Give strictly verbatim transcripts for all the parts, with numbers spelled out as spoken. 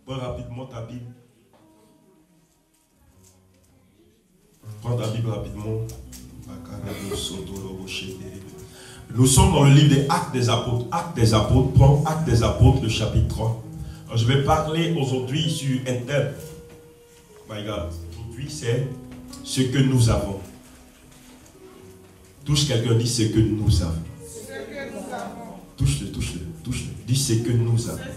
Prends rapidement ta Bible. Prends ta Bible rapidement. Nous sommes dans le livre des Actes des Apôtres. Actes des Apôtres, prends Actes des Apôtres, le chapitre trois. Alors, je vais parler aujourd'hui sur un thème. My God. Aujourd'hui, c'est ce que nous avons. Touche quelqu'un, dit ce que nous avons. Touche-le, touche-le, touche-le. Dis ce que nous avons.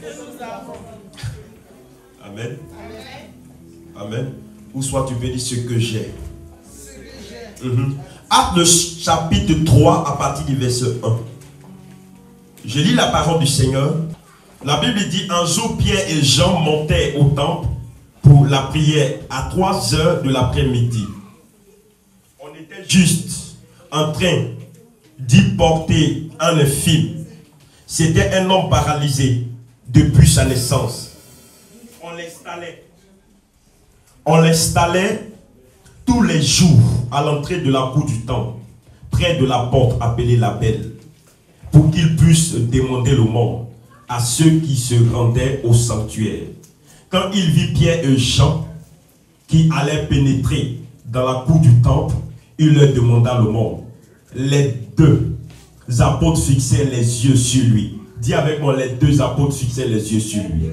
Amen. Amen. Ou soit tu peux dire ce que j'ai. Mm-hmm. Acte le chapitre trois à partir du verset un. Je lis la parole du Seigneur. La Bible dit: un jour Pierre et Jean montaient au temple pour la prière à trois heures de l'après-midi. On était juste en train d'y porter un infirme. C'était un homme paralysé depuis sa naissance. On l'installait. On l'installait tous les jours à l'entrée de la cour du temple, près de la porte appelée la Belle, pour qu'il puisse demander le monde à ceux qui se rendaient au sanctuaire. Quand il vit Pierre et Jean qui allaient pénétrer dans la cour du temple, il leur demanda le monde. Les deux apôtres fixaient les yeux sur lui. Dis avec moi, les deux apôtres fixaient les yeux sur lui.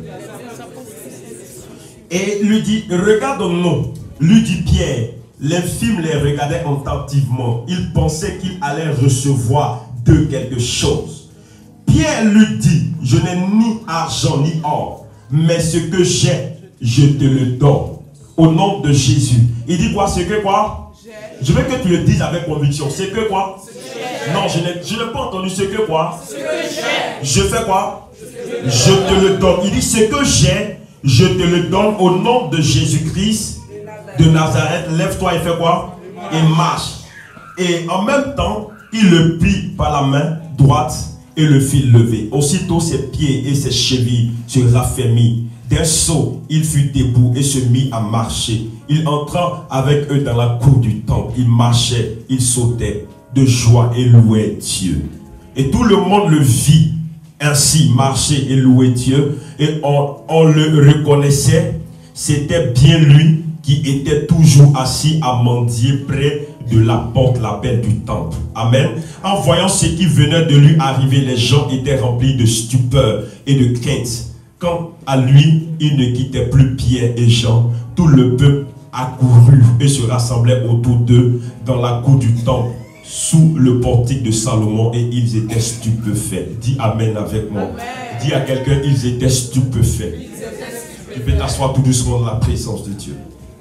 Et lui dit: regarde-nous. Lui dit Pierre. L'infirme les regardait attentivement. Il pensait qu'il allait recevoir d'eux quelque chose. Pierre lui dit: je n'ai ni argent ni or, mais ce que j'ai, je te le donne. Au nom de Jésus. Il dit quoi? Ce que quoi? Je veux que tu le dises avec conviction. C'est que quoi? Non, je n'ai pas entendu. Ce que quoi? Ce que j'ai. Je fais quoi? Je te le donne. Il dit: ce que j'ai, je te le donne au nom de Jésus-Christ de Nazareth. Lève-toi et fais quoi? Et marche. Et en même temps, il le prit par la main droite et le fit lever. Aussitôt ses pieds et ses chevilles se raffermirent. D'un saut, il fut debout et se mit à marcher. Il entra avec eux dans la cour du temple. Il marchait, il sautait de joie et louait Dieu. Et tout le monde le vit ainsi marcher et louer Dieu. Et on, on le reconnaissait. C'était bien lui qui était toujours assis à mendier près de la porte, la Belle du temple. Amen. En voyant ce qui venait de lui arriver, les gens étaient remplis de stupeur et de crainte. Quant à lui, il ne quittait plus Pierre et Jean. Tout le peuple accourut et se rassemblait autour d'eux dans la cour du temple, sous le portique de Salomon, et ils étaient stupéfaits. Dis Amen avec moi. Amen. Dis à quelqu'un: ils étaient stupéfaits. Ils étaient stupéfaits. Tu peux t'asseoir tout doucement dans la présence de Dieu.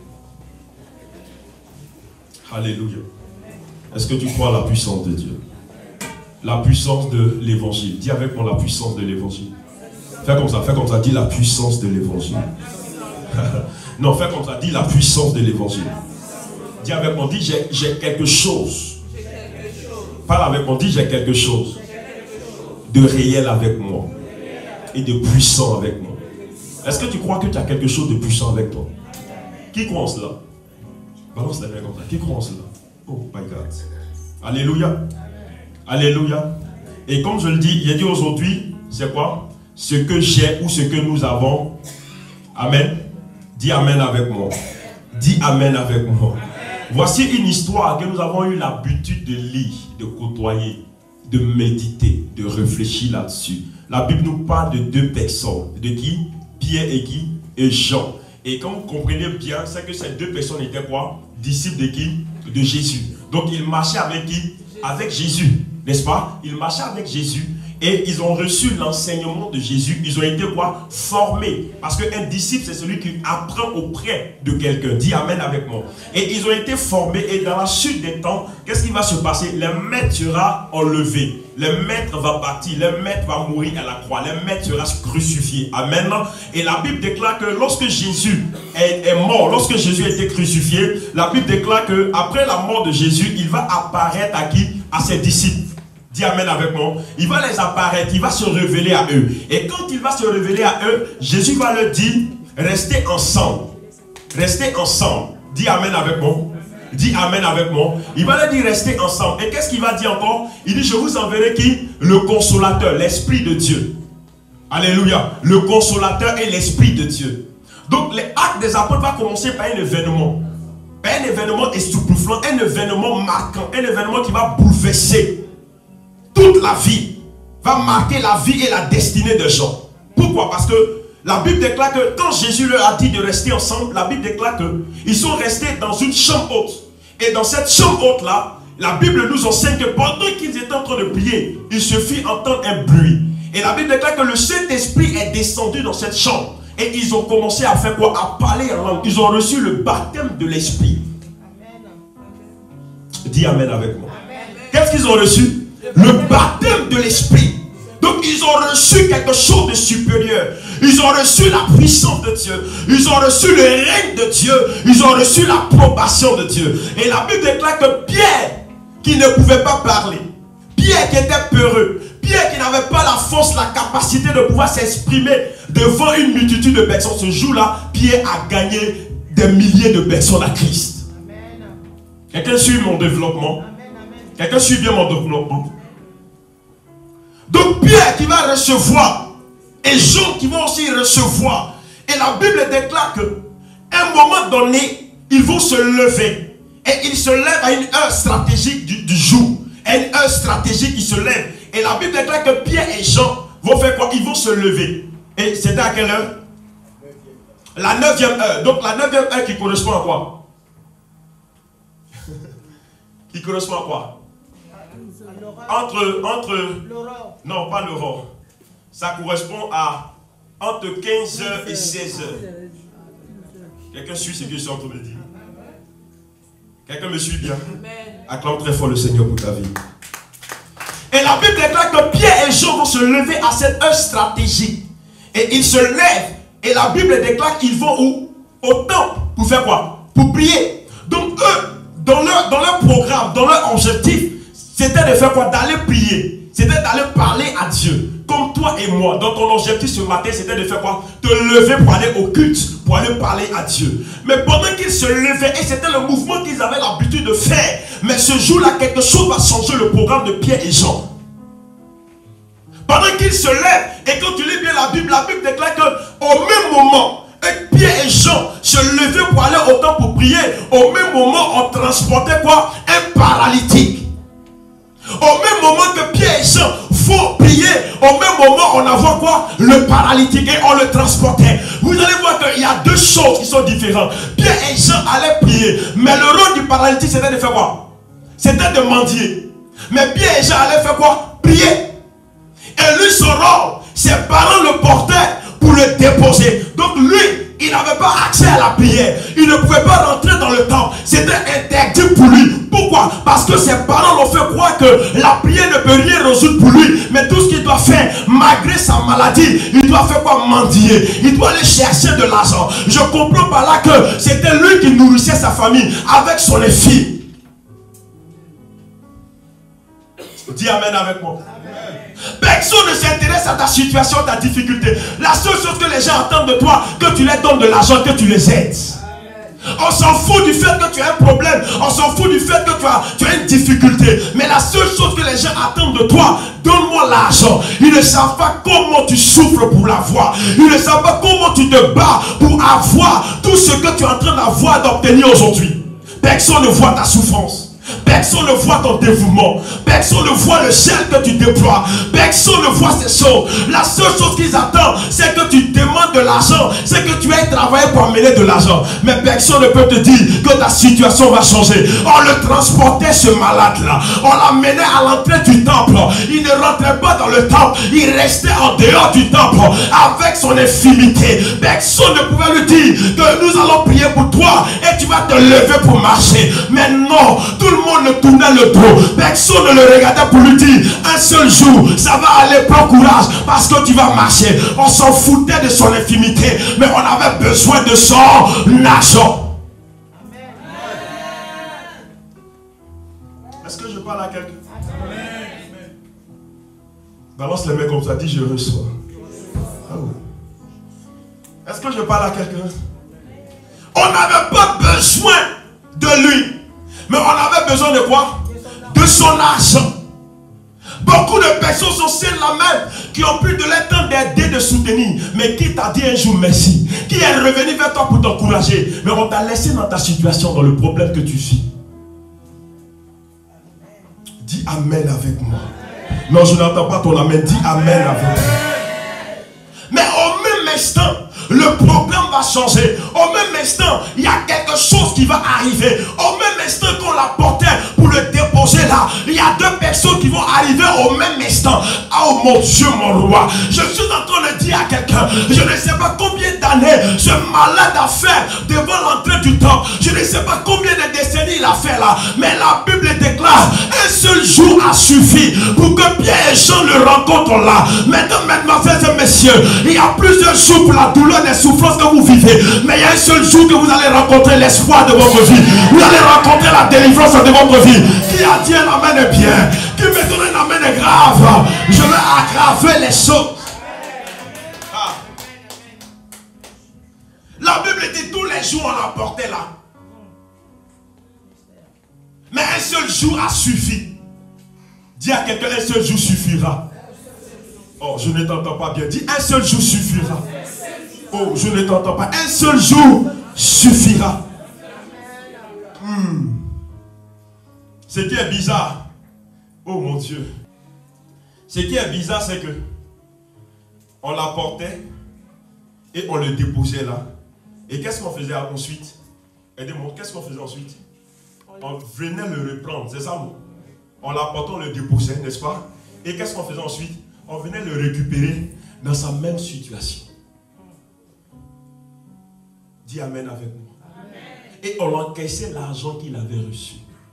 Alléluia. Est-ce que tu crois à la puissance de Dieu? La puissance de l'évangile. Dis avec moi: la puissance de l'évangile. Fais comme ça, fais comme ça. Dis la puissance de l'évangile. Non, fais comme ça. Dis la puissance de l'évangile. Dis avec moi: dis j'ai quelque chose. Parle avec moi. Dis j'ai quelque chose de réel avec moi et de puissant avec moi. Est-ce que tu crois que tu as quelque chose de puissant avec toi? Qui croit en cela? Balance la main comme ça. Qui croit en cela? Oh my God. Alléluia. Alléluia. Et comme je le dis, il a dit aujourd'hui, c'est quoi? Ce que j'ai ou ce que nous avons. Amen. Dis Amen avec moi. Dis Amen avec moi. Voici une histoire que nous avons eu l'habitude de lire, de côtoyer, de méditer, de réfléchir là-dessus. La Bible nous parle de deux personnes. De qui? Pierre et qui? Et Jean. Et quand vous comprenez bien, c'est que ces deux personnes étaient quoi? Disciples de qui? De Jésus. Donc ils marchaient avec qui? Avec Jésus. N'est-ce pas? Ils marchaient avec Jésus. Et ils ont reçu l'enseignement de Jésus. Ils ont été quoi? Formés. Parce qu'un disciple, c'est celui qui apprend auprès de quelqu'un. Dis Amen avec moi. Et ils ont été formés. Et dans la suite des temps, qu'est-ce qui va se passer? Le maître sera enlevé. Le maître va partir. Le maître va mourir à la croix. Le maître sera crucifié. Amen. Et la Bible déclare que lorsque Jésus est, est mort, lorsque Jésus a été crucifié, la Bible déclare que après la mort de Jésus, il va apparaître à qui? À ses disciples. Dis Amen avec moi. Il va les apparaître, il va se révéler à eux. Et quand il va se révéler à eux, Jésus va leur dire: restez ensemble. Restez ensemble. Dis Amen avec moi. Dis Amen avec moi. Il va leur dire: restez ensemble. Et qu'est-ce qu'il va dire encore? Il dit: je vous enverrai qui? Le consolateur, l'Esprit de Dieu. Alléluia. Le consolateur est l'Esprit de Dieu. Donc les actes des apôtres va commencer par un événement. Par un événement époustouflant, un événement marquant, un événement qui va bouleverser toute la vie. Va marquer la vie et la destinée des gens. Pourquoi? Parce que la Bible déclare que quand Jésus leur a dit de rester ensemble, la Bible déclare qu'ils sont restés dans une chambre haute. Et dans cette chambre haute là, la Bible nous enseigne que pendant qu'ils étaient en train de prier, il se fit entendre un bruit. Et la Bible déclare que le Saint-Esprit est descendu dans cette chambre. Et ils ont commencé à faire quoi? À parler en langue. Ils ont reçu le baptême de l'Esprit. Dis Amen avec moi. Qu'est-ce qu'ils ont reçu? Le baptême de l'Esprit. Donc ils ont reçu quelque chose de supérieur. Ils ont reçu la puissance de Dieu. Ils ont reçu le règne de Dieu. Ils ont reçu l'approbation de Dieu. Et la Bible déclare que Pierre, qui ne pouvait pas parler, Pierre qui était peureux, Pierre qui n'avait pas la force, la capacité de pouvoir s'exprimer devant une multitude de personnes, ce jour-là, Pierre a gagné des milliers de personnes à Christ. Quelqu'un suit mon développement? Quelqu'un suit bien mon développement? Donc Pierre qui va recevoir et Jean qui vont aussi recevoir. Et la Bible déclare qu'à un moment donné, ils vont se lever. Et ils se lèvent à une heure stratégique du, du jour. À une heure stratégique, ils se lèvent. Et la Bible déclare que Pierre et Jean vont faire quoi? Ils vont se lever. Et c'était à quelle heure? La neuvième heure. Donc la neuvième heure qui correspond à quoi? Qui correspond à quoi? Entre, entre, non pas l'aurore. Ça correspond à entre quinze heures et seize heures. Quelqu'un suit ce que je suis en train de dire? Quelqu'un me suit bien? Acclame très fort le Seigneur pour ta vie. Et la Bible déclare que Pierre et Jean vont se lever à cette heure stratégique. Et ils se lèvent. Et la Bible déclare qu'ils vont où? Au temple. Pour faire quoi? Pour prier. Donc eux, dans leur, dans leur programme, dans leur objectif, c'était de faire quoi? D'aller prier. C'était d'aller parler à Dieu. Comme toi et moi. Dans ton objectif ce matin, c'était de faire quoi? Te lever pour aller au culte. Pour aller parler à Dieu. Mais pendant qu'ils se levaient, et c'était le mouvement qu'ils avaient l'habitude de faire. Mais ce jour-là, quelque chose va changer le programme de Pierre et Jean. Pendant qu'ils se lèvent, et quand tu lis bien la Bible, la Bible déclare qu'au même moment, Pierre et Jean se levaient pour aller au temple pour prier. Au même moment, on transportait quoi? Un paralytique. Au même moment que Pierre et Jean vont prier, au même moment on envoie quoi? Le paralytique et on le transportait. Vous allez voir qu'il y a deux choses qui sont différentes. Pierre et Jean allaient prier, mais le rôle du paralytique c'était de faire quoi? C'était de mendier. Mais Pierre et Jean allaient faire quoi? Prier. Et lui son rôle, ses parents le portaient pour le déposer. Donc lui, il n'avait pas accès à la prière. Il ne pouvait pas rentrer dans le temple. C'était interdit pour lui. Pourquoi? Parce que ses parents l'ont fait croire que la prière ne peut rien résoudre pour lui. Mais tout ce qu'il doit faire, malgré sa maladie, il doit faire quoi? Mendier. Il doit aller chercher de l'argent. Je comprends par là que c'était lui qui nourrissait sa famille avec son fille. Dis Amen avec moi. Personne ne s'intéresse à ta situation, ta difficulté. La seule chose que les gens attendent de toi, que tu leur donnes de l'argent, que tu les aides. On s'en fout du fait que tu as un problème. On s'en fout du fait que tu as, tu as une difficulté. Mais la seule chose que les gens attendent de toi, donne-moi l'argent. Ils ne savent pas comment tu souffres pour l'avoir. Ils ne savent pas comment tu te bats pour avoir tout ce que tu es en train d'avoir, d'obtenir aujourd'hui. Personne ne voit ta souffrance. Personne ne voit ton dévouement. Personne ne voit le gel que tu déploies. Personne ne voit ces choses. La seule chose qu'ils attendent, c'est que tu demandes de l'argent. C'est que tu aies travaillé pour amener de l'argent. Mais personne ne peut te dire que ta situation va changer. On le transportait, ce malade-là. On l'amenait à l'entrée du temple. Il ne rentrait pas dans le temple. Il restait en dehors du temple avec son infimité. Personne ne pouvait lui dire que nous allons prier pour toi et tu vas te lever pour marcher. Mais non, tout le monde ne tournait le dos. Personne ne le regardait pour lui dire un seul jour, ça va aller, prends courage parce que tu vas marcher. On s'en foutait de son infimité, mais on avait besoin de son argent. Est-ce que je parle à quelqu'un? Balance les mains comme ça, dis je reçois. Oh. Est-ce que je parle à quelqu'un? On n'avait pas besoin de lui. Mais on avait besoin de quoi? De son argent. Beaucoup de personnes sont celles là même qui ont pris de leur temps d'aider, de soutenir. Mais qui t'a dit un jour merci? Qui est revenu vers toi pour t'encourager? Mais on t'a laissé dans ta situation, dans le problème que tu vis. Dis Amen avec moi. Non, je n'entends pas ton Amen. Dis Amen avec moi. Mais au même instant, le problème va changer. Au même instant, il y a quelque chose qui va arriver. Au même instant qu'on l'a porté pour le déposer là, il y a deux personnes qui vont arriver au même instant. Oh mon Dieu, mon roi. Je suis en train de dire à quelqu'un, je ne sais pas combien d'années ce malade a fait devant l'entrée du temple. Je ne sais pas combien de décennies il a fait là. Mais la Bible déclare, un seul jour a suffi pour que Pierre et Jean le rencontrent là. Maintenant, mesdemoiselles et messieurs, il y a plusieurs jours pour la douleur des souffrances que vous vivez, mais il y a un seul jour que vous allez rencontrer l'espoir de votre vie. Vous allez rencontrer la délivrance de votre vie. Qui a dit un amen bien? Qui me donne un amen grave? Je vais aggraver les choses. Ah. La Bible dit tous les jours on a porté là. Mais un seul jour a suffi. Dis à quelqu'un, un seul jour suffira. Oh, je ne t'entends pas bien. Dis, un seul jour suffira. Oh, je ne t'entends pas. Un seul jour suffira. Hmm. Ce qui est bizarre, oh mon Dieu, ce qui est bizarre, c'est que on l'apportait et on le déposait là. Et qu'est-ce qu'on faisait ensuite? Aidez-moi, qu'est-ce qu'on faisait ensuite? On venait le reprendre, c'est ça, non? On l'apportait, on le déposait, n'est-ce pas? Et qu'est-ce qu'on faisait ensuite? On venait le récupérer dans sa même situation. Dis Amen avec moi. Amen. Et on encaissait l'argent qu'il avait reçu.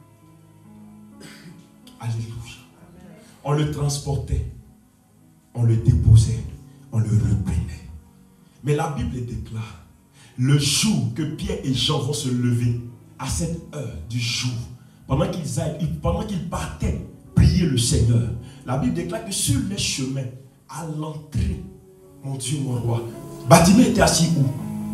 Alléluia. Amen. On le transportait, on le déposait, on le reprenait. Mais la Bible déclare, le jour que Pierre et Jean vont se lever, à cette heure du jour, pendant qu'ils aillent, pendant qu'ils partaient prier le Seigneur, la Bible déclare que sur les chemins, à l'entrée, mon Dieu, mon roi, Bartimée était assis où?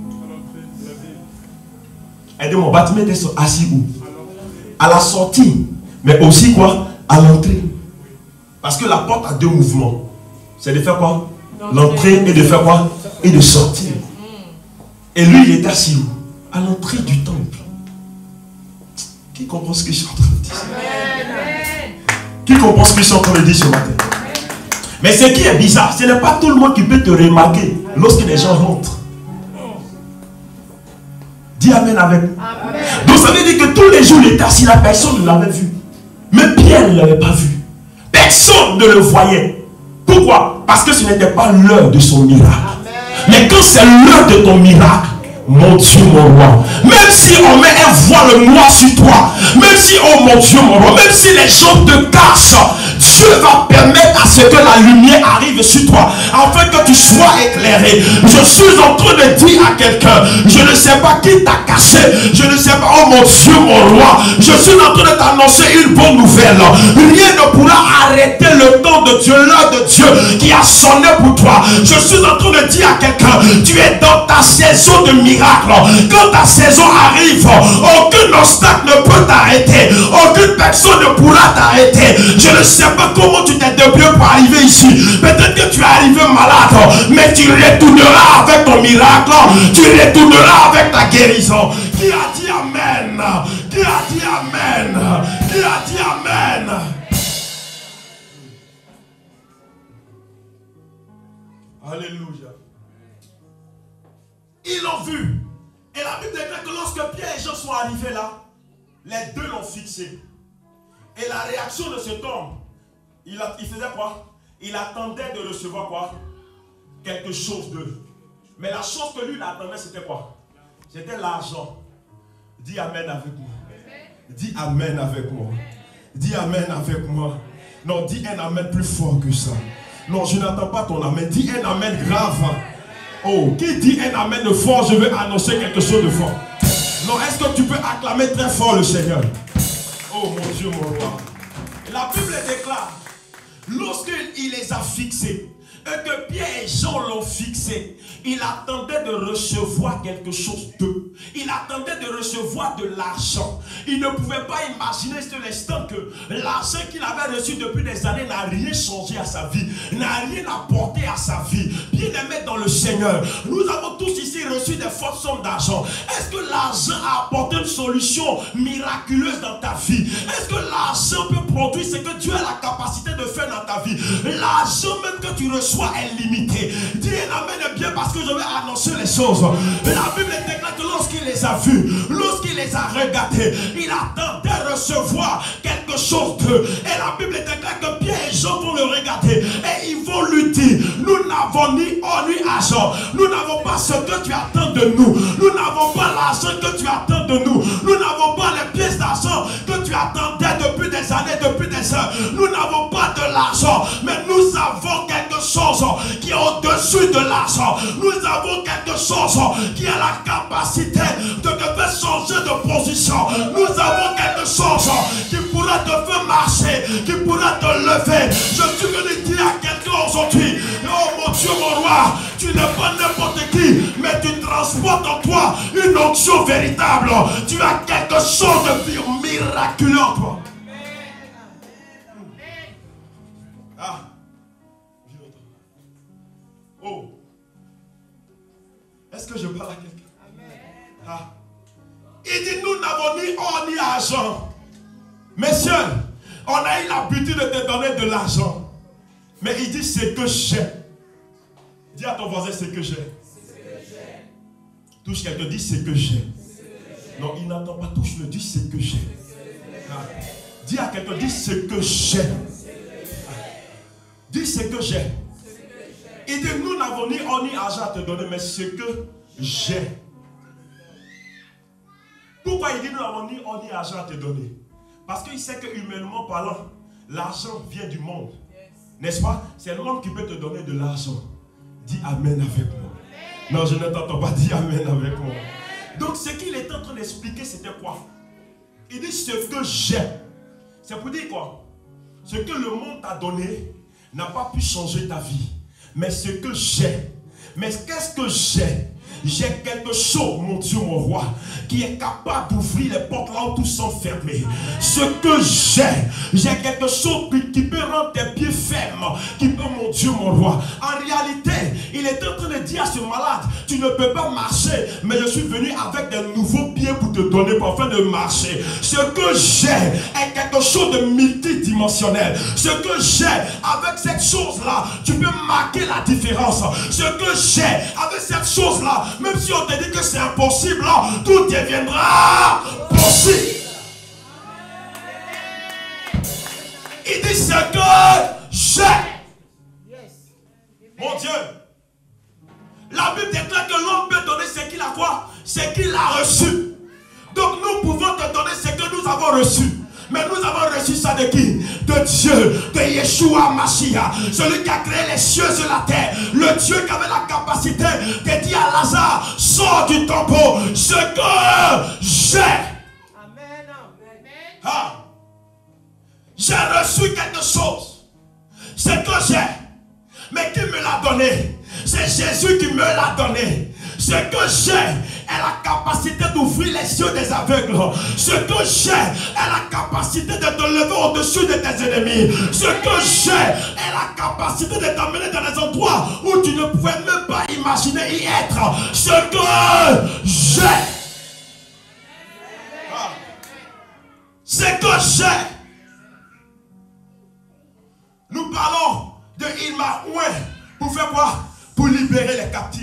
Aidez-moi, Bartimée était assis où? À la sortie, mais aussi quoi? À l'entrée. Parce que la porte a deux mouvements. C'est de faire quoi? L'entrée et de faire quoi? Et de sortir. Et lui, il était assis où? À l'entrée du temple. Qui comprend ce que je suis en train de dire? Qui comprend ce que je suis en train de dire ce matin? Mais ce qui est bizarre, ce n'est pas tout le monde qui peut te remarquer lorsque les gens rentrent. Dis Amen avec moi. Donc ça veut dire que tous les jours, il était assis là, personne ne l'avait vu. Même Pierre ne l'avait pas vu. Personne ne le voyait. Pourquoi? Parce que ce n'était pas l'heure de son miracle. Mais quand c'est l'heure de ton miracle, mon Dieu, mon roi, même si on met un voile noir sur toi, même si, oh mon Dieu, mon roi, même si les gens te cachent, Dieu va permettre à ce que la lumière arrive sur toi, afin que tu sois éclairé. Je suis en train de dire à quelqu'un, je ne sais pas qui t'a caché, je ne sais pas, oh mon Dieu, mon roi, je suis en train de t'annoncer une bonne nouvelle. Rien ne pourra arrêter le temps de Dieu, l'heure de Dieu qui a sonné pour toi. Je suis en train de dire à quelqu'un, tu es dans ta saison de miracle. Quand ta saison arrive, aucun obstacle ne peut t'arrêter, aucune personne ne pourra t'arrêter. Je ne sais pas comment tu t'es débrouillé pour arriver ici. Peut-être que tu es arrivé malade, mais tu retourneras avec ton miracle, tu retourneras avec ta guérison. Qui a dit Amen? Qui a dit Amen? Qui a dit Amen? Alléluia. Ils l'ont vu. Et la Bible déclare que lorsque Pierre et Jean sont arrivés là, les deux l'ont fixé. Et la réaction de cet homme, il, a, il faisait quoi? Il attendait de recevoir quoi? Quelque chose d'eux. Mais la chose que lui il attendait, c'était quoi? C'était l'argent. Dis Amen avec moi. Dis Amen avec moi. Dis Amen avec moi. Non, dis un Amen plus fort que ça. Non, je n'entends pas ton Amen. Dis un Amen grave. Oh, qui dit un Amen de fort, je veux annoncer quelque chose de fort. Non, est-ce que tu peux acclamer très fort le Seigneur? Oh mon Dieu, mon roi. La Bible déclare, lorsqu'il les a fixés, et que Pierre et Jean l'ont fixé, il attendait de recevoir quelque chose d'eux. Il attendait de recevoir de l'argent. Il ne pouvait pas imaginer sur l'instant que l'argent qu'il avait reçu depuis des années n'a rien changé à sa vie, n'a rien apporté à sa vie. Bien-aimé dans le Seigneur, nous avons tous ici reçu des fortes sommes d'argent. Est-ce que l'argent a apporté une solution miraculeuse dans ta vie? Est-ce que l'argent peut produire ce que Dieu a la capacité de faire dans ta vie? L'argent même que tu reçois est limité. Dis amen bien parce que je vais annoncer les choses. La Bible déclare que lorsqu'il les a vus, lorsqu'il les a regardés, il attendait de recevoir quelque chose d'eux. Et la Bible déclare que Pierre et Jean vont le regarder et ils vont lui dire, nous n'avons ni or ni argent, nous n'avons pas ce que tu attends de nous, nous n'avons pas l'argent que tu attends de nous, nous n'avons pas les pièces d'argent que tu attendais depuis des années, depuis des heures, nous n'avons pas de l'argent, mais nous avons quelque chose qui est au-dessus de l'argent. Nous avons quelque chose qui a la capacité de te faire changer de position. Nous avons quelque chose qui pourra te faire marcher, qui pourra te lever. Je suis venu dire à quelqu'un aujourd'hui, oh mon Dieu, mon roi, tu n'es pas n'importe qui, mais tu transportes en toi une onction véritable. Tu as quelque chose de miraculeux en toi. Ah. Oh. Est-ce que je parle à quelqu'un? Ah. Il dit, nous n'avons ni or ni argent. Messieurs, on a eu l'habitude de te donner de l'argent. Mais il dit, c'est que j'ai. Dis à ton voisin, c'est que j'ai. Touche quelqu'un, dis, c'est que j'ai. Non, il n'entend pas, touche-le, dis, c'est que j'ai. Ah. Dis à quelqu'un, dis, c'est que j'ai. Ah. Dis, c'est que j'ai. Il dit, nous n'avons ni or ni argent à te donner, mais ce que j'ai. Pourquoi il dit, nous n'avons ni or ni argent à te donner? Parce qu'il sait que humainement parlant, l'argent vient du monde. N'est-ce pas? C'est le monde qui peut te donner de l'argent. Dis amen avec moi. Non, je ne t'entends pas, dis amen avec moi. Donc ce qu'il est en train d'expliquer, c'était quoi? Il dit, ce que j'ai. C'est pour dire quoi? Ce que le monde t'a donné n'a pas pu changer ta vie. Mais ce que j'ai, mais qu'est-ce que j'ai? J'ai quelque chose, mon Dieu, mon roi, qui est capable d'ouvrir les portes là où tout sont fermés. Ce que j'ai, j'ai quelque chose qui peut rendre tes pieds fermes, qui peut, mon Dieu, mon roi. En réalité, il est en train de dire à ce malade, tu ne peux pas marcher, mais je suis venu avec des nouveaux pieds pour te donner, pour afin de marcher. Ce que j'ai est quelque chose de multidimensionnel. Ce que j'ai, avec cette chose-là, tu peux marquer la différence. Ce que j'ai, avec cette chose-là, même si on te dit que c'est impossible, tout deviendra possible. Il dit ce que j'ai. Mon Dieu. La Bible déclare que l'homme peut donner ce qu'il a quoi? Ce qu'il a reçu. Donc nous pouvons te donner ce que nous avons reçu. Mais nous avons reçu ça de qui? De Dieu, de Yeshua Mashiach, celui qui a créé les cieux et la terre. Le Dieu qui avait la capacité de dire à Lazare, sors du tombeau, ce que j'ai. Amen. Ah. J'ai reçu quelque chose. Ce que j'ai. Mais qui me l'a donné? C'est Jésus qui me l'a donné. Ce que j'ai est la capacité d'ouvrir les yeux des aveugles. Ce que j'ai est la capacité de te lever au-dessus de tes ennemis. Ce que j'ai est la capacité de t'amener dans des endroits où tu ne pouvais même pas imaginer y être. Ce que j'ai. Ah. Ce que j'ai. Nous parlons de il m'a oué pour faire quoi? Pour libérer les captifs.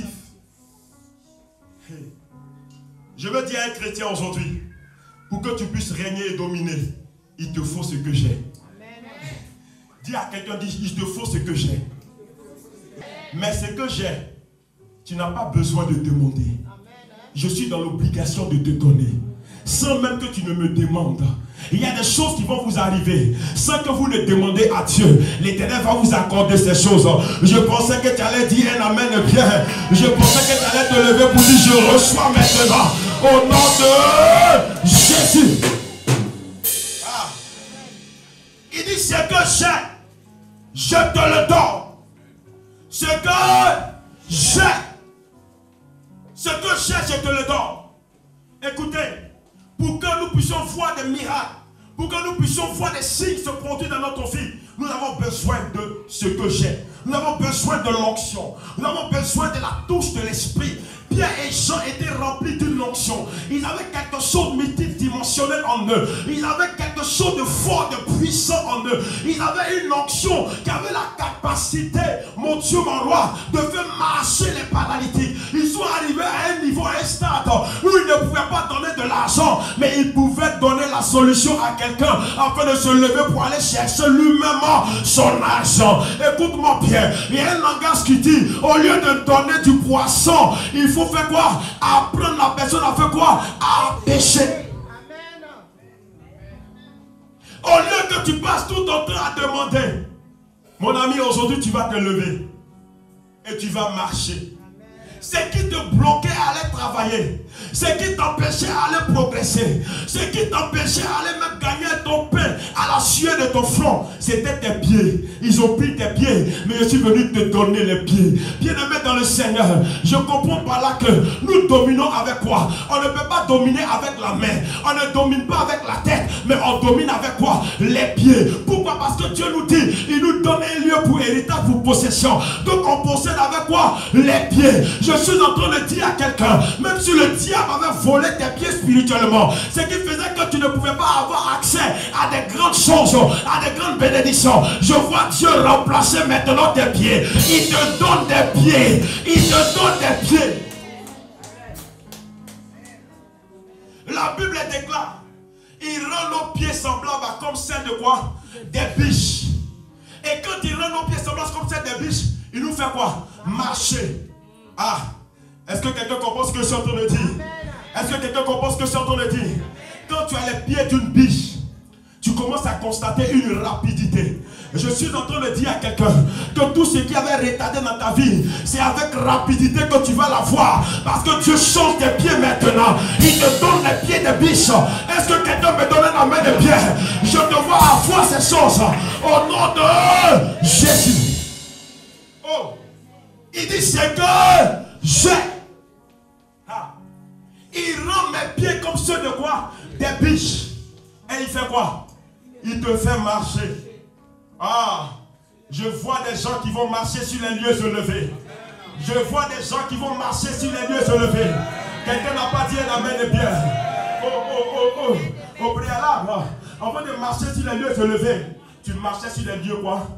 Je veux dire à un chrétien aujourd'hui, pour que tu puisses régner et dominer, il te faut ce que j'ai. Dis à quelqu'un, dis, il te faut ce que j'ai. Mais ce que j'ai, tu n'as pas besoin de demander. Je suis dans l'obligation de te donner. Sans même que tu ne me demandes. Il y a des choses qui vont vous arriver sans que vous ne demandez à Dieu. L'Éternel va vous accorder ces choses. Je pensais que tu allais dire un amen bien. Je pensais que tu allais te lever pour dire je reçois maintenant au nom de Jésus. Ah. Il dit ce que j'ai, je te le donne. Ce que j'ai, ce que j'ai, je te le donne. Écoutez, pour que nous puissions voir des miracles, pour que nous puissions voir des signes se produire dans notre vie, nous avons besoin de ce que j'ai. Nous avons besoin de l'onction. Nous avons besoin de la touche de l'esprit. Pierre et Jean étaient remplis d'une onction. Ils avaient quelque chose de multidimensionnel en eux. Ils avaient quelque chose de fort, de puissant en eux. Ils avaient une onction qui avait la capacité, mon Dieu, mon roi, de faire marcher les paralytiques. Ils sont arrivés à un niveau, à un stade où ils ne pouvaient pas donner de l'argent, mais ils pouvaient donner la solution à quelqu'un afin de se lever pour aller chercher lui-même son argent. Écoute-moi bien, il y a un langage qui dit, au lieu de donner du poisson, il faut faire quoi? Apprendre la personne à faire quoi? À pêcher. Au lieu que tu passes tout ton temps à demander, mon ami, aujourd'hui tu vas te lever et tu vas marcher. Ce qui te bloquait à aller travailler, ce qui t'empêchait à aller progresser, ce qui t'empêchait à aller même gagner ton pain à la sueur de ton front, c'était tes pieds. Ils ont pris tes pieds, mais je suis venu te donner les pieds. Bien-aimé dans le Seigneur, je comprends par là que nous dominons avec quoi? On ne peut pas dominer avec la main, on ne domine pas avec la tête, mais on domine avec quoi? Les pieds. Pourquoi? Parce que Dieu nous dit, il nous donne un lieu pour héritage, pour possession. Donc on possède avec quoi? Les pieds. Je suis en train de dire à quelqu'un, même si le diable avait volé tes pieds spirituellement, ce qui faisait que tu ne pouvais pas avoir accès à des grandes choses, à des grandes bénédictions, je vois Dieu remplacer maintenant tes pieds. Il te donne des pieds. Il te donne des pieds. La Bible déclare, il rend nos pieds semblables à comme celles de quoi? Des biches. Et quand il rend nos pieds semblables comme celles des biches, il nous fait quoi? Marcher. Ah, est-ce que quelqu'un comprend ce que je suis en train de dire? Est-ce que quelqu'un comprend ce que je suis en train de dire? Quand tu as les pieds d'une biche, tu commences à constater une rapidité. Je suis en train de dire à quelqu'un que tout ce qui avait retardé dans ta vie, c'est avec rapidité que tu vas la voir. Parce que Dieu change tes pieds maintenant. Il te donne les pieds de biche. Est-ce que quelqu'un me donne la main de pierre? Je te vois avoir ces choses au nom de Jésus. Oh, il dit c'est que j'ai. Ah. Il rend mes pieds comme ceux de quoi? Des biches. Et il fait quoi? Il te fait marcher. Ah, je vois des gens qui vont marcher sur les lieux élevés. Je vois des gens qui vont marcher sur les lieux élevés. Quelqu'un n'a pas dit la main de pierre. Oh, oh, oh, oh. Au préalable, avant de marcher sur les lieux élevés, tu marchais sur les lieux quoi?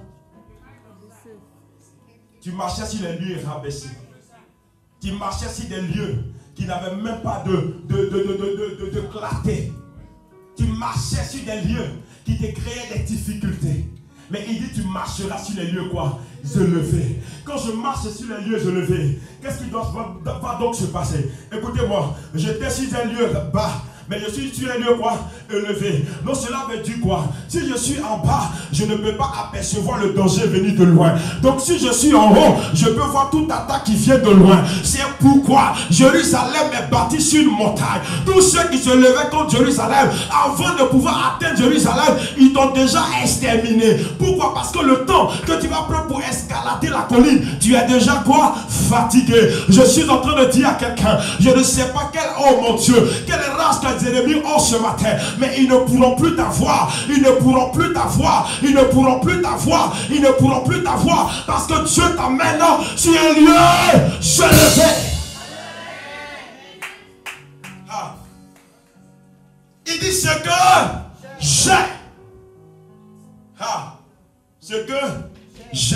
Tu marchais sur les lieux rabaissés. Tu marchais sur des lieux qui n'avaient même pas de, de, de, de, de, de, de clarté. Tu marchais sur des lieux qui te créaient des difficultés. Mais il dit tu marcheras sur les lieux quoi? Élevés. Quand je marche sur les lieux élevés, qu'est-ce qui doit, va, va donc se passer? Écoutez-moi, j'étais sur un lieu bas. Mais je suis sur un lieu quoi? Élevé. Donc cela veut dire quoi? Si je suis en bas, je ne peux pas apercevoir le danger venu de loin. Donc si je suis en haut, je peux voir toute attaque qui vient de loin. C'est pourquoi Jérusalem est bâtie sur une montagne. Tous ceux qui se levaient contre Jérusalem, avant de pouvoir atteindre Jérusalem, ils t'ont déjà exterminé. Pourquoi? Parce que le temps que tu vas prendre pour escalader la colline, tu es déjà quoi? Fatigué. Je suis en train de dire à quelqu'un, je ne sais pas quel, oh mon Dieu, quelle race que les ennemis ont ce matin, mais ils ne pourront plus t'avoir, ils ne pourront plus t'avoir, ils ne pourront plus t'avoir, ils ne pourront plus t'avoir, parce que Dieu t'amène sur un lieu élevé. Ah. Il dit ce que j'ai. Ah. Ce que j'ai.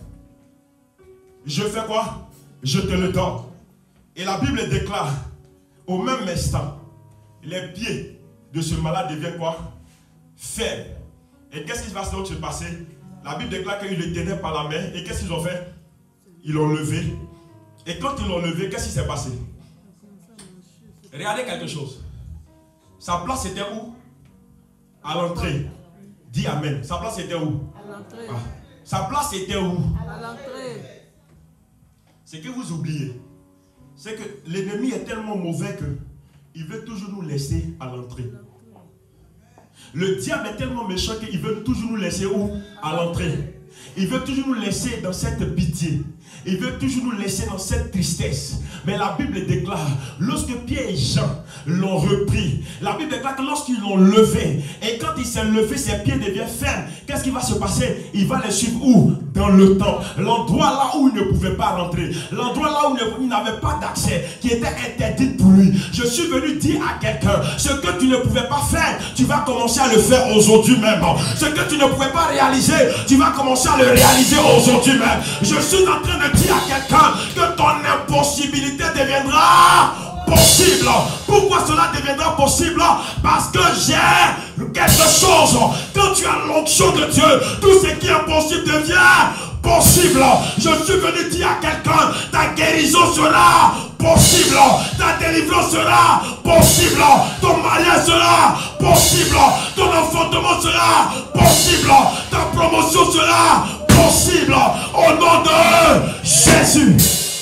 Je fais quoi? Je te le donne. Et la Bible déclare, au même instant, les pieds de ce malade deviennent quoi? Faibles. Et qu'est-ce qui va donc se passer? La Bible déclare qu'ils le tenaient par la main. Et qu'est-ce qu'ils ont fait? Ils l'ont levé. Et quand ils l'ont levé, qu'est-ce qui s'est passé? Regardez quelque chose. Sa place était où? À l'entrée. Dis Amen. Sa place était où? À l'entrée. Ah. Sa place était où? À l'entrée. Ce que vous oubliez, c'est que l'ennemi est tellement mauvais que il veut toujours nous laisser à l'entrée. Le diable est tellement méchant qu'il veut toujours nous laisser où? À l'entrée. Il veut toujours nous laisser dans cette pitié. Il veut toujours nous laisser dans cette tristesse. Mais la Bible déclare, lorsque Pierre et Jean l'ont repris, la Bible déclare que lorsqu'ils l'ont levé, et quand il s'est levé, ses pieds deviennent fermes, qu'est-ce qui va se passer? Il va les suivre où? Dans le temps. L'endroit là où il ne pouvait pas rentrer. L'endroit là où il n'avait pas d'accès, qui était interdit pour lui. Je suis venu dire à quelqu'un, ce que tu ne pouvais pas faire, tu vas commencer à le faire aujourd'hui même. Ce que tu ne pouvais pas réaliser, tu vas commencer à le réaliser aujourd'hui même. Je suis en train de dire à quelqu'un que ton impossibilité deviendra possible. Pourquoi cela deviendra possible? Parce que j'ai quelque chose. Quand tu as l'onction de Dieu, tout ce qui est impossible devient possible. Je suis venu dire à quelqu'un, ta guérison sera possible, ta délivrance sera possible, ton mariage sera possible, ton enfantement sera possible, ta promotion sera possible, au nom de Jésus.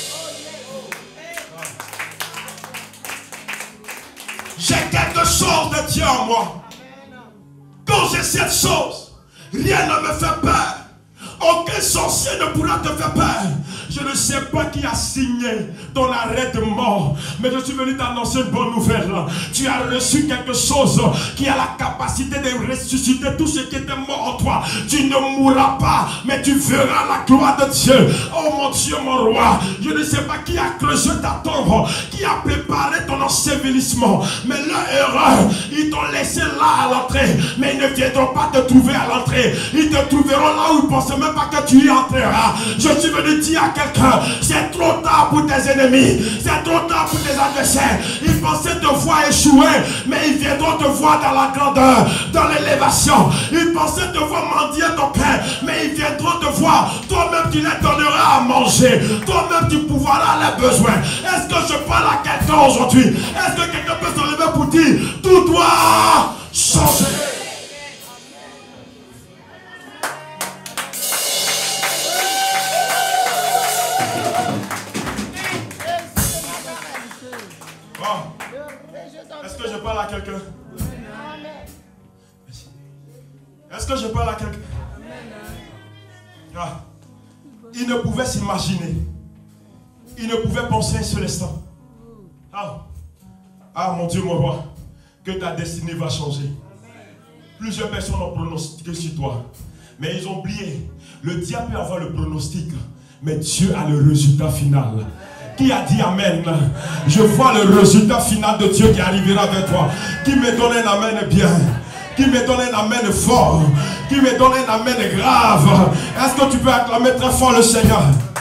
J'ai quelque chose de Dieu en moi. Quand j'ai cette chose, rien ne me fait peur. Aucun sorcier ne pourra te faire peur. Je ne sais pas qui a signé ton arrêt de mort, mais je suis venu t'annoncer une bonne nouvelle. Tu as reçu quelque chose qui a la capacité de ressusciter tout ce qui était mort en toi. Tu ne mourras pas, mais tu verras la gloire de Dieu. Oh mon Dieu, mon roi, je ne sais pas qui a creusé ta tombe, qui a préparé ton ensevelissement, mais leur erreur, ils t'ont laissé là à l'entrée, mais ils ne viendront pas te trouver à l'entrée. Ils te trouveront là où ils ne pensaient même pas que tu y entreras. Je suis venu dire à quelqu'un, c'est trop tard pour tes ennemis, c'est trop tard pour tes adversaires. Ils pensaient te voir échouer, mais ils viendront te voir dans la grandeur, dans l'élévation. Ils pensaient te voir mendier ton pain, mais ils viendront te voir. Toi-même tu les donneras à manger, toi-même tu pourvoiras leurs besoins. Est-ce que je parle à quelqu'un aujourd'hui? Est-ce que quelqu'un peut se lever pour dire, tout doit changer? Est-ce que je parle à quelqu'un? Est-ce que je parle à quelqu'un? Ah. Il ne pouvait s'imaginer. Il ne pouvait penser un seul instant. Ah. Ah mon Dieu, mon roi, que ta destinée va changer. Plusieurs personnes ont pronostiqué sur toi, mais ils ont oublié. Le diable peut avoir le pronostic, mais Dieu a le résultat final. Qui a dit Amen? Je vois le résultat final de Dieu qui arrivera vers toi. Qui me donne un Amen bien? Qui me donne un Amen fort? Qui me donne un Amen grave? Est-ce que tu peux acclamer très fort le Seigneur?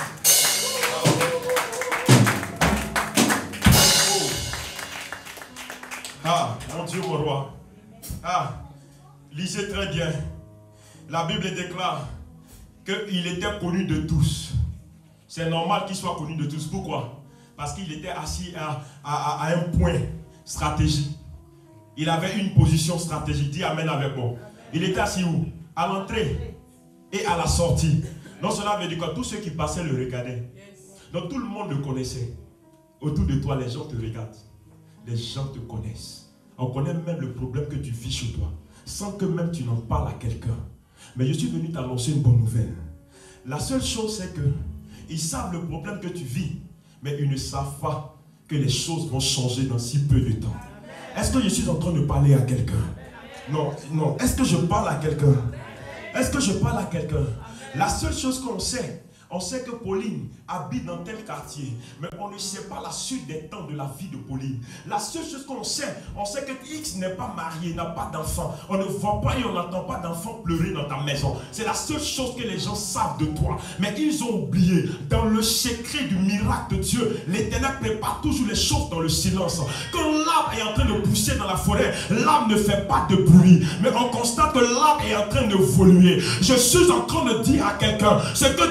Ah, mon Dieu, mon roi. Ah, lisez très bien. La Bible déclare qu'il était connu de tous. C'est normal qu'il soit connu de tous. Pourquoi? Parce qu'il était assis à, à, à un point stratégique. Il avait une position stratégique. Dis Amen avec moi. Il était assis où? À l'entrée et à la sortie. Donc cela veut dire que tous ceux qui passaient le regardaient. Donc tout le monde le connaissait. Autour de toi, les gens te regardent. Les gens te connaissent. On connaît même le problème que tu vis chez toi, sans que même tu n'en parles à quelqu'un. Mais je suis venu t'annoncer une bonne nouvelle. La seule chose, c'est que ils savent le problème que tu vis, mais ils ne savent pas que les choses vont changer dans si peu de temps. Est-ce que je suis en train de parler à quelqu'un? Non, non. Est-ce que je parle à quelqu'un? Est-ce que je parle à quelqu'un? La seule chose qu'on sait, on sait que Pauline habite dans tel quartier, mais on ne sait pas la suite des temps de la vie de Pauline. La seule chose qu'on sait, on sait que X n'est pas marié, n'a pas d'enfant. On ne voit pas et on n'entend pas d'enfant pleurer dans ta maison. C'est la seule chose que les gens savent de toi. Mais ils ont oublié, dans le secret du miracle de Dieu, l'Éternel prépare toujours les choses dans le silence. Quand l'arbre est en train de pousser dans la forêt, l'arbre ne fait pas de bruit. Mais on constate que l'arbre est en train d'évoluer. Je suis en train de dire à quelqu'un, c'est que Dieu va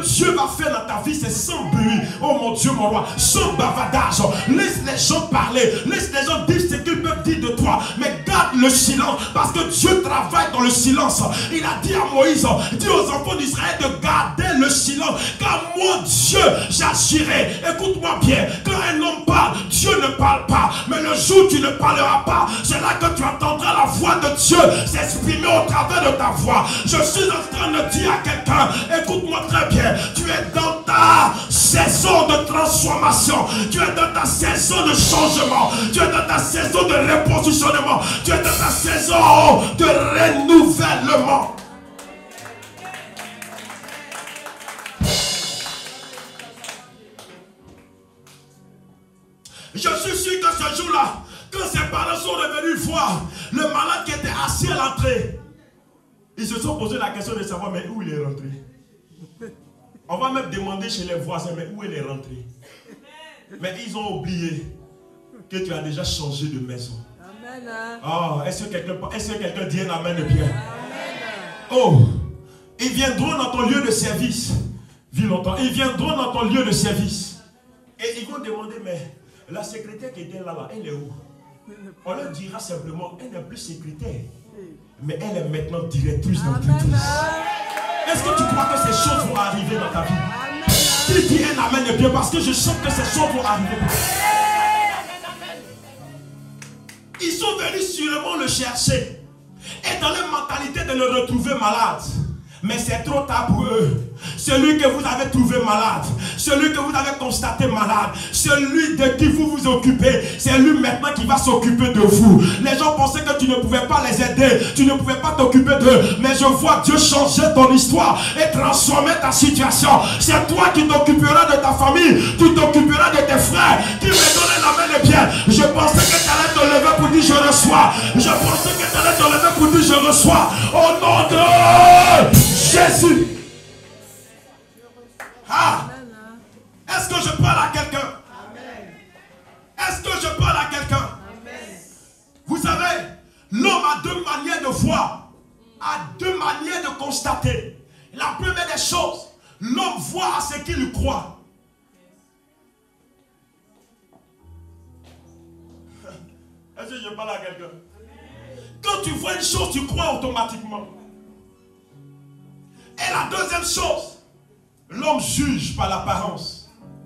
faire dans ta vie, c'est sans bruit. Oh mon Dieu, mon roi, sans bavardage. Laisse les gens parler. Laisse les gens dire ce qu'ils peuvent dire de toi. Mais garde le silence parce que Dieu travaille dans le silence. Il a dit à Moïse, dis aux enfants d'Israël de garder le silence. Car moi, Dieu, j'agirai. Écoute-moi bien. Quand un homme parle, Dieu ne parle pas. Mais le jour où tu ne parleras pas, c'est là que tu entendras la voix de Dieu s'exprimer au travers de ta voix. Je suis en train de dire à quelqu'un, écoute-moi très bien, tu es dans ta saison de transformation, tu es dans ta saison de changement, tu es dans ta saison de repositionnement, tu es dans ta saison de renouvellement. Je suis sûr que ce jour-là, quand ses parents sont revenus voir le malade qui était assis à l'entrée, ils se sont posé la question de savoir mais où il est rentré. On va même demander chez les voisins mais où il est rentré. Mais ils ont oublié que tu as déjà changé de maison. Amen. Oh, est-ce que quelqu'un est-ce que quelqu'un dit un amen de bien? Oh, ils viendront dans ton lieu de service. Vis longtemps. Ils viendront dans ton lieu de service. Et ils vont demander mais la secrétaire qui était là, là, elle est où? On leur dira simplement, elle n'est plus secrétaire, mais elle est maintenant directrice d'entreprise. Est-ce que tu crois que ces choses vont arriver dans ta vie? Tu dis un amen de bien parce que je sens que ces choses vont arriver. Ils sont venus sûrement le chercher et dans leur mentalité de le retrouver malade. Mais c'est trop tard pour eux. Celui que vous avez trouvé malade, celui que vous avez constaté malade, celui de qui vous vous occupez, c'est lui maintenant qui va s'occuper de vous. Les gens pensaient que tu ne pouvais pas les aider, tu ne pouvais pas t'occuper d'eux. Mais je vois Dieu changer ton histoire et transformer ta situation. C'est toi qui t'occuperas de ta famille, tu t'occuperas de tes frères, qui me donnent la main de bien. Je pensais que tu allais te lever pour dire je reçois. Je pensais que tu allais te lever pour dire je reçois. Au nom de Jésus. Ah, est-ce que je parle à quelqu'un? Est-ce que je parle à quelqu'un? Vous savez, l'homme a deux manières de voir, a deux manières de constater. La première des choses, l'homme voit à ce qu'il croit. Est-ce que je parle à quelqu'un? Quand tu vois une chose, tu crois automatiquement. Et la deuxième chose, l'homme juge par l'apparence.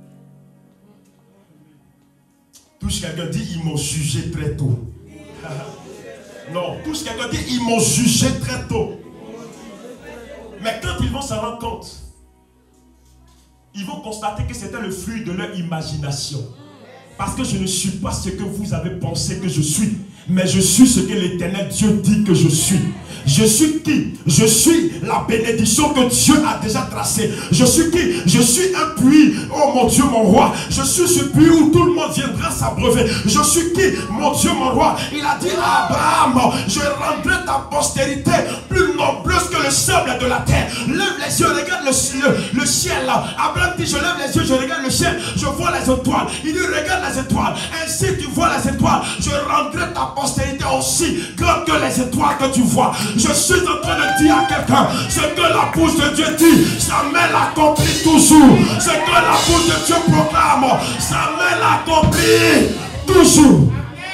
Touche quelqu'un, dit ils m'ont jugé très tôt. Non, touche quelqu'un, dit ils m'ont jugé très tôt. Mais quand ils vont s'en rendre compte, ils vont constater que c'était le fruit de leur imagination. Parce que je ne suis pas ce que vous avez pensé que je suis, mais je suis ce que l'Éternel Dieu dit que je suis. Je suis qui? Je suis la bénédiction que Dieu a déjà tracée. Je suis qui? Je suis un puits, oh mon Dieu, mon roi. Je suis ce puits où tout le monde viendra s'abreuver. Je suis qui? Mon Dieu, mon roi. Il a dit à Abraham, je rendrai ta postérité plus nombreuse que le sable de la terre. Lève les yeux, regarde le, le, le ciel. Abraham dit, je lève les yeux, je regarde le ciel, je vois les étoiles. Il dit, regarde les étoiles. Ainsi tu vois les étoiles. Je rendrai ta postérité aussi grande que les étoiles que tu vois. Je suis en train de dire à quelqu'un, ce que la bouche de Dieu dit, sa main l'accomplit toujours. Ce que la bouche de Dieu proclame, sa main l'accomplit toujours.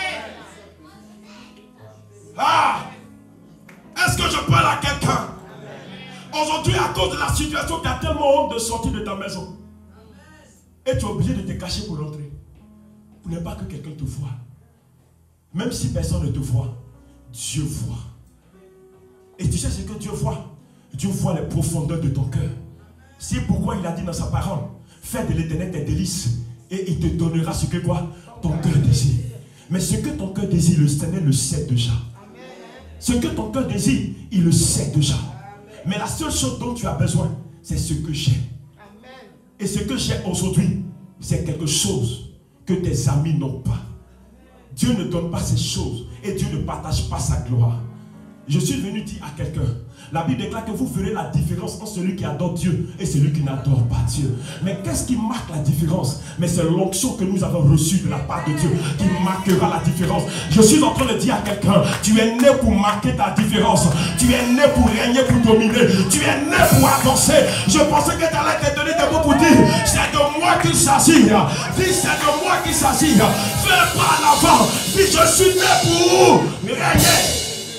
Ah, est-ce que je parle à quelqu'un? Aujourd'hui, à cause de la situation, tu as tellement honte de sortir de ta maison. Et tu es obligé de te cacher pour rentrer. Pour ne pas que quelqu'un te voie. Même si personne ne te voit, Dieu voit. Et tu sais ce que Dieu voit? Dieu voit les profondeurs de ton cœur. C'est pourquoi il a dit dans sa parole, fais de l'Éternel tes délices et il te donnera ce que quoi? Ton cœur désire. Mais ce que ton cœur désire, le Seigneur le sait déjà. Ce que ton cœur désire, il le sait déjà. Mais la seule chose dont tu as besoin, c'est ce que j'ai. Et ce que j'ai aujourd'hui, c'est quelque chose que tes amis n'ont pas. Dieu ne donne pas ces choses et Dieu ne partage pas sa gloire. Je suis venu dire à quelqu'un, la Bible déclare que vous verrez la différence entre celui qui adore Dieu et celui qui n'adore pas Dieu. Mais qu'est-ce qui marque la différence? Mais c'est l'onction que nous avons reçue de la part de Dieu qui marquera la différence. Je suis en train de dire à quelqu'un, tu es né pour marquer ta différence. Tu es né pour régner, pour dominer. Tu es né pour avancer. Je pensais que tu allais te donner des mots pour moi qu'il s'agit. Dis, c'est de moi qu'il s'agit. Fais pas l'avant. Dis, je suis né pour régner.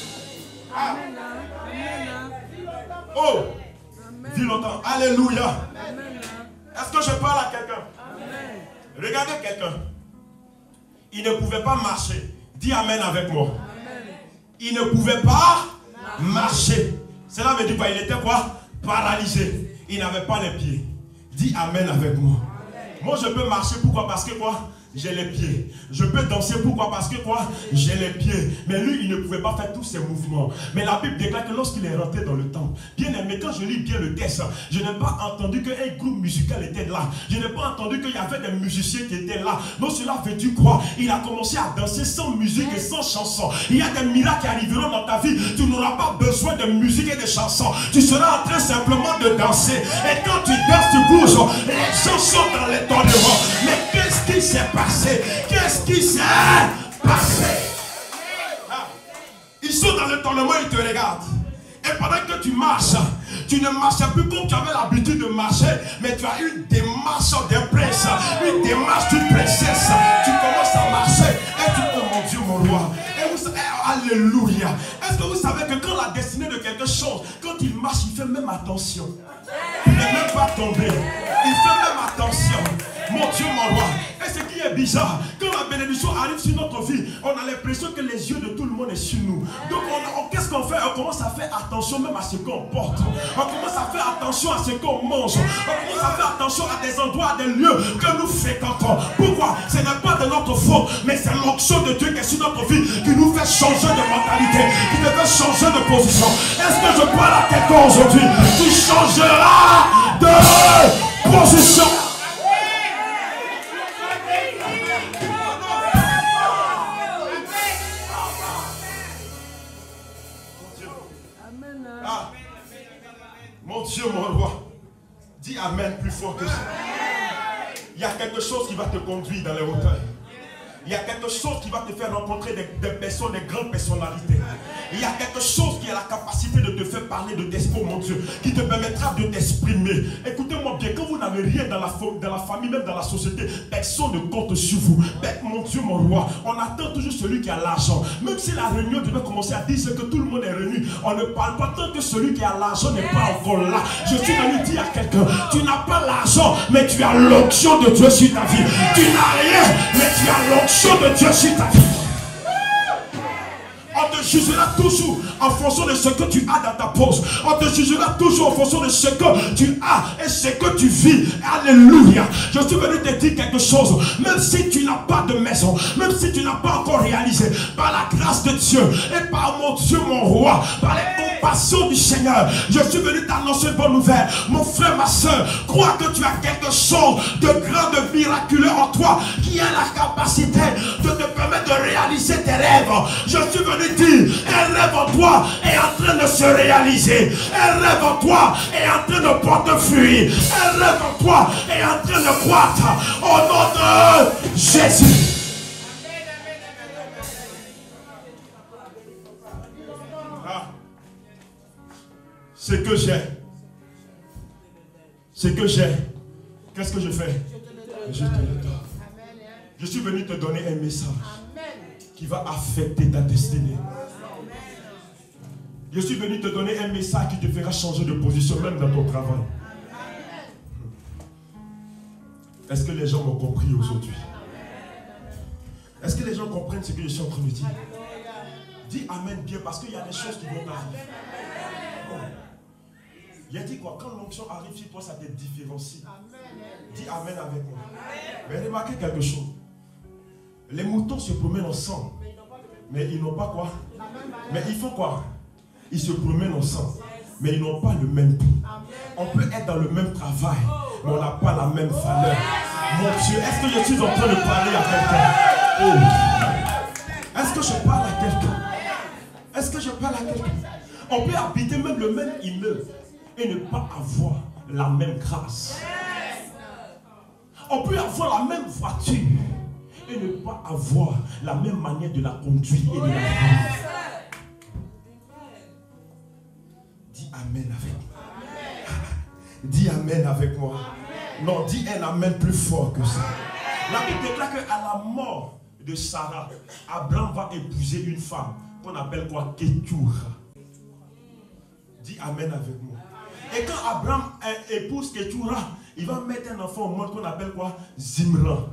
Oh, dis longtemps. Alléluia. Est-ce que je parle à quelqu'un? Regardez quelqu'un. Il ne pouvait pas marcher. Dis amen avec moi. Il ne pouvait pas marcher. Cela veut dire quoi? Il était quoi? Paralysé. Il n'avait pas les pieds. Dis amen avec moi. Moi je peux marcher. Pourquoi? Parce que quoi? J'ai les pieds. Je peux danser. Pourquoi? Parce que quoi? J'ai les pieds. Mais lui, il ne pouvait pas faire tous ces mouvements. Mais la Bible déclare que lorsqu'il est rentré dans le temple, bien aimé, quand je lis bien le texte, je n'ai pas entendu qu'un groupe musical était là. Je n'ai pas entendu qu'il y avait des musiciens qui étaient là. Non, cela veut dire quoi? Il a commencé à danser sans musique et sans chanson. Il y a des miracles qui arriveront dans ta vie. Tu n'auras pas besoin de musique et de chansons. Tu seras en train simplement de danser. Et quand tu danses, tu bouges. Les gens sont dans l'étonnement. Mais qu'est-ce qui s'est passé? Qu'est-ce qui s'est passé? Ils sont dans l'étonnement, ils te regardent. Et pendant que tu marches, tu ne marches plus comme tu avais l'habitude de marcher, mais tu as une démarche de prince, une démarche d'une princesse. Tu commences à marcher et tu dis, oh mon Dieu, mon roi. Et vous, eh, alléluia. Est-ce que vous savez que quand la destinée de quelque chose, quand il marche, il fait même attention. Il n'est même pas tombé. Il fait même attention. Mon Dieu, mon roi. Et ce qui est bizarre, quand la bénédiction arrive sur notre vie, on a l'impression que les yeux de tout le monde sont sur nous. Donc, on, on, qu'est-ce qu'on fait? On commence à faire attention même à ce qu'on porte. On commence à faire attention à ce qu'on mange. On commence à faire attention à des endroits, à des lieux que nous fréquentons. Pourquoi? Ce n'est pas de notre faute, mais c'est l'onction de Dieu qui est sur notre vie qui nous fait changer de mentalité, qui nous fait changer de position. Est-ce que je parle à quelqu'un aujourd'hui? Tu changeras de position. Mon Dieu, mon roi, dis amen plus fort que ça. Il y a quelque chose qui va te conduire dans les hauteurs. Il y a quelque chose qui va te faire rencontrer des, des personnes, des grandes personnalités. Il y a quelque chose qui a la capacité de te faire parler de tes mots, mon Dieu, qui te permettra de t'exprimer. Écoutez-moi bien, quand vous n'avez rien dans la, dans la famille, même dans la société, personne ne compte sur vous. Mais, mon Dieu, mon roi, on attend toujours celui qui a l'argent. Même si la réunion devait commencer à dire ce que tout le monde est réuni, on ne parle pas tant que celui qui a l'argent n'est pas encore là. Je suis venu dire à quelqu'un, tu n'as pas l'argent, mais tu as l'onction de Dieu sur ta vie. Tu n'as rien, mais tu as l'onction de Dieu sur ta vie. On te jugera toujours en fonction de ce que tu as dans ta poche. On te jugera toujours en fonction de ce que tu as et ce que tu vis. Alléluia. Je suis venu te dire quelque chose. Même si tu n'as pas de maison, même si tu n'as pas encore réalisé, par la grâce de Dieu et par mon Dieu, mon roi, par les compassions du Seigneur, je suis venu t'annoncer une bonne nouvelle. Mon frère, ma soeur, crois que tu as quelque chose de grand, de miraculeux en toi, qui a la capacité de te permettre de réaliser tes rêves. Je suis venu dire, un rêve en toi est en train de se réaliser. Un rêve en toi est en train de porter fruit. Un rêve en toi est en train de croître. Au nom de Jésus. Ah. Ce que j'ai, ce que j'ai, qu'est-ce que je fais? Je te le donne. Je suis venu te donner un message qui va affecter ta destinée. Je suis venu te donner un message qui te fera changer de position même dans ton travail. Est-ce que les gens m'ont compris aujourd'hui? Est-ce que les gens comprennent ce que je suis en train de dire? Dis amen bien parce qu'il y a des choses qui vont arriver. Oh. Il a dit quoi? Quand l'onction arrive sur toi, ça te différencie. Dis amen avec moi. Mais remarquez quelque chose. Les moutons se promènent ensemble. Mais ils n'ont pas quoi? Mais ils font quoi? Ils se promènent ensemble. Mais ils n'ont pas le même prix. On peut être dans le même travail, mais on n'a pas la même valeur. Mon Dieu, est-ce que je suis en train de parler à quelqu'un? Oh. Est-ce que je parle à quelqu'un? Est-ce que je parle à quelqu'un? On peut habiter même le même immeuble et ne pas avoir la même grâce. On peut avoir la même voiture et ne pas avoir la même manière de la conduire et de la vivre. Dis amen avec moi. Dis amen avec moi. Non, dis un amen plus fort que ça. La Bible déclare qu'à la mort de Sarah, Abraham va épouser une femme qu'on appelle quoi? Ketura. Dis amen avec moi. Et quand Abraham épouse Ketura, il va mettre un enfant au monde qu'on appelle quoi? Zimran.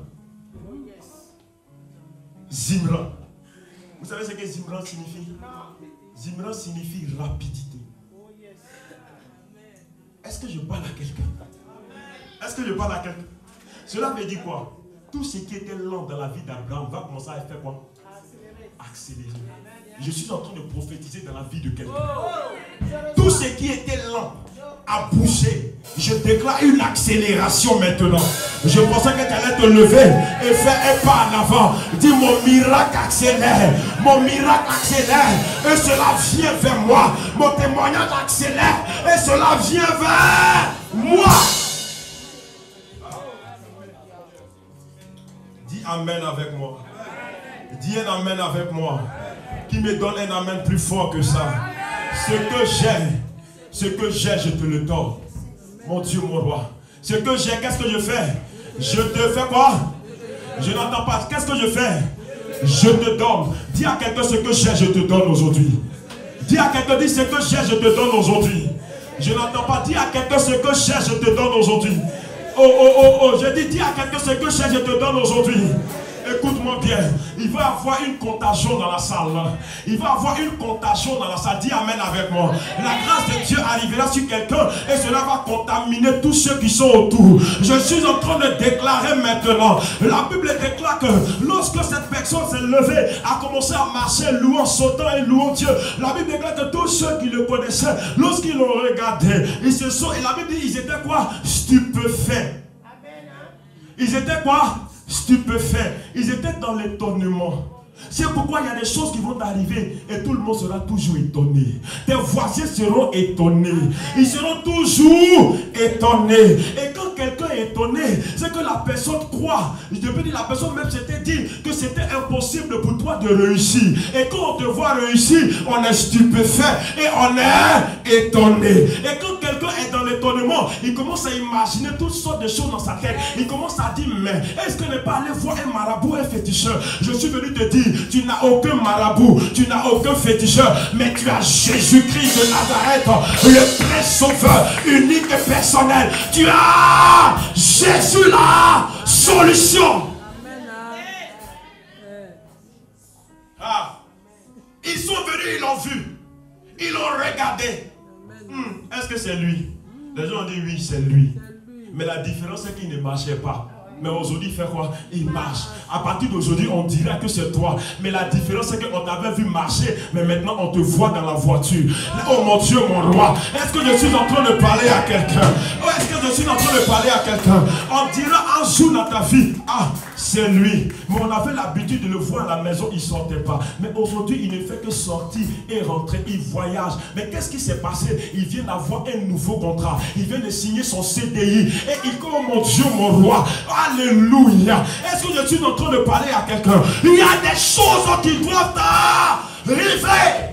Zimran. Vous savez ce que Zimran signifie? Zimran signifie rapidité. Est-ce que je parle à quelqu'un? Est-ce que je parle à quelqu'un? Cela veut dire quoi? Tout ce qui était lent dans la vie d'Abraham va commencer à faire quoi? Accélérer. Je suis en train de prophétiser dans la vie de quelqu'un. Tout ce qui était lent a bougé. Je déclare une accélération maintenant. Je pensais que tu allais te lever et faire un pas en avant. Dis mon miracle accélère. Mon miracle accélère. Et cela vient vers moi. Mon témoignage accélère. Et cela vient vers moi. Dis amen avec moi. Dis un amen avec moi. Qui me donne un amen plus fort que ça. Ce que j'ai, ce que j'ai, je te le donne. Mon Dieu, mon roi. Ce que j'ai, qu'est-ce que je fais? Je te fais quoi? Je n'entends pas. Qu'est-ce que je fais? Je te donne. Dis à quelqu'un ce que j'ai, je te donne aujourd'hui. Dis à quelqu'un, dis ce que j'ai, je te donne aujourd'hui. Je n'entends pas. Dis à quelqu'un ce que j'ai, je te donne aujourd'hui. Oh, oh, oh, oh. Je dis, dis à quelqu'un ce que j'ai, je te donne aujourd'hui. Écoute-moi bien, il va y avoir une contagion dans la salle. Il va y avoir une contagion dans la salle. Dis amen avec moi. La grâce de Dieu arrivera sur quelqu'un et cela va contaminer tous ceux qui sont autour. Je suis en train de déclarer maintenant. La Bible déclare que lorsque cette personne s'est levée, a commencé à marcher, louant, sautant et louant Dieu. La Bible déclare que tous ceux qui le connaissaient, lorsqu'ils l'ont regardé, ils se sont, et la Bible dit, ils étaient quoi? Stupéfaits. Ils étaient quoi? Stupéfaits. Ils étaient dans l'étonnement. C'est pourquoi il y a des choses qui vont arriver et tout le monde sera toujours étonné. Tes voisins seront étonnés. Ils seront toujours étonnés. Et quand quelqu'un est étonné, c'est que la personne croit. Je peux dire, la personne même s'était dit que c'était impossible pour toi de réussir. Et quand on te voit réussir, on est stupéfait et on est étonné. Et quand quelqu'un est dans l'étonnement, il commence à imaginer toutes sortes de choses dans sa tête. Il commence à dire, mais est-ce que n'est pas aller voir un marabout, un féticheur? Je suis venu te dire, tu n'as aucun marabout, tu n'as aucun féticheur, mais tu as Jésus-Christ de Nazareth, le vrai sauveur, unique et personnel. Tu as Jésus la solution. Ah. Ils sont venus, ils l'ont vu, ils l'ont regardé. Hmm. Est-ce que c'est lui? Les gens ont dit oui, c'est lui. Mais la différence c'est qu'il ne marchait pas. Mais aujourd'hui, il fait quoi? Il marche. À partir d'aujourd'hui, on dira que c'est toi. Mais la différence, c'est qu'on t'avait vu marcher, mais maintenant, on te voit dans la voiture. Oh mon Dieu, mon roi. Est-ce que je suis en train de parler à quelqu'un? Oh, est-ce que je suis en train de parler à quelqu'un? On dira un jour dans ta vie, ah, c'est lui. Mais on avait l'habitude de le voir à la maison, il ne sortait pas. Mais aujourd'hui, il ne fait que sortir et rentrer. Il voyage. Mais qu'est-ce qui s'est passé? Il vient d'avoir un nouveau contrat. Il vient de signer son C D I. Et il dit, oh mon Dieu, mon roi. Alléluia. Est-ce que je suis en train de parler à quelqu'un? Il y a des choses qui doivent arriver.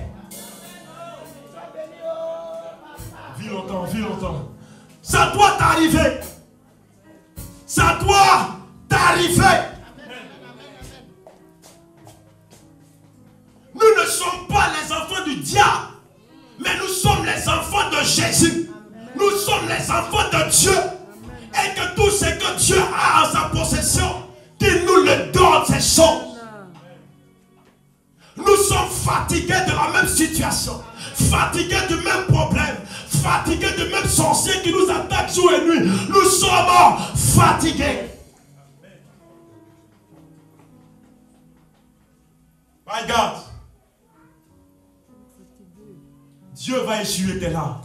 Vis longtemps, vis longtemps. Ça doit t'arriver. Ça doit t'arriver. Nous ne sommes pas les enfants du diable, mais nous sommes les enfants de Jésus. Nous sommes les enfants de Dieu. Et que tout ce que Dieu a en sa possession, qu'il nous le donne, ces choses. Nous sommes fatigués de la même situation, fatigués du même problème, fatigués du même sorcier qui nous attaque jour et nuit. Nous sommes fatigués. My God. Dieu va essuyer tes larmes.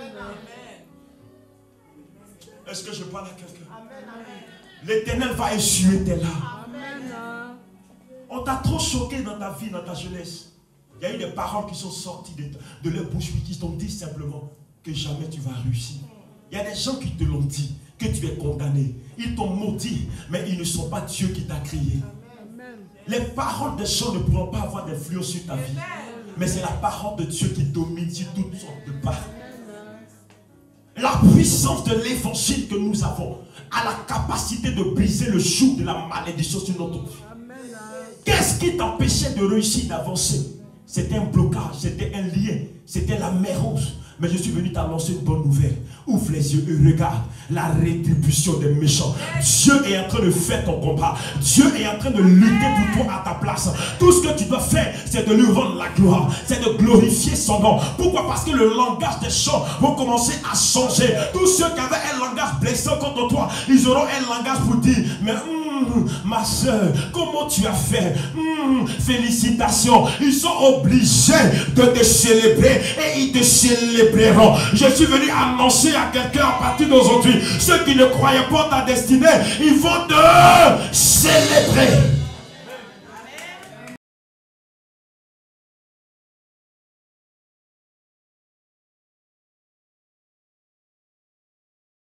Est-ce que je parle à quelqu'un? L'Éternel va essuyer tes larmes. On t'a trop choqué dans ta vie, dans ta jeunesse. Il y a eu des paroles qui sont sorties de, de leur bouche qui t'ont dit simplement que jamais tu vas réussir. Il y a des gens qui te l'ont dit, que tu es condamné. Ils t'ont maudit, mais ils ne sont pas Dieu qui t'a créé. Les paroles des gens ne pourront pas avoir d'influence sur ta vie. Mais c'est la parole de Dieu qui domine sur toutes sortes de paroles. La puissance de l'évangile que nous avons a la capacité de briser le joug de la malédiction sur notre vie. Qu'est-ce qui t'empêchait de réussir, d'avancer? C'était un blocage, c'était un lien, c'était la mer rouge. Mais je suis venu t'annoncer une bonne nouvelle. Ouvre les yeux et regarde la rétribution des méchants. Dieu est en train de faire ton combat. Dieu est en train de lutter pour toi à ta place. Tout ce que tu dois faire, c'est de lui rendre la gloire. C'est de glorifier son nom. Pourquoi? Parce que le langage des chants va commencer à changer. Tous ceux qui avaient un langage blessant contre toi, ils auront un langage pour dire, mais hum, ma soeur, comment tu as fait? Hum, félicitations. Ils sont obligés de te célébrer et ils te célèbrent. Je suis venu annoncer à quelqu'un à partir d'aujourd'hui, ceux qui ne croyaient pas ta destinée, ils vont te célébrer.